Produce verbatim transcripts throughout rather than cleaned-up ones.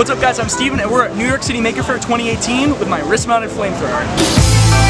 What's up guys, I'm Steven and we're at New York City Maker Faire twenty eighteen with my wrist-mounted flamethrower.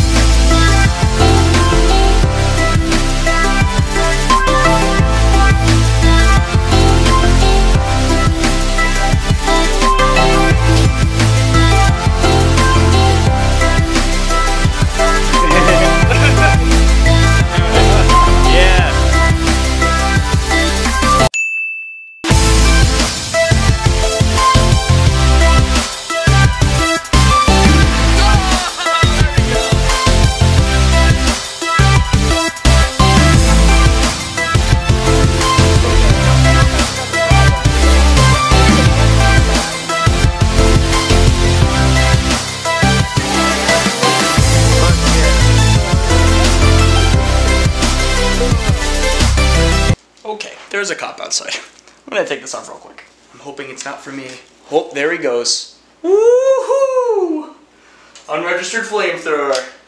Okay, there's a cop outside. I'm gonna take this off real quick. I'm hoping it's not for me. Oh, there he goes. Woohoo! Unregistered flamethrower.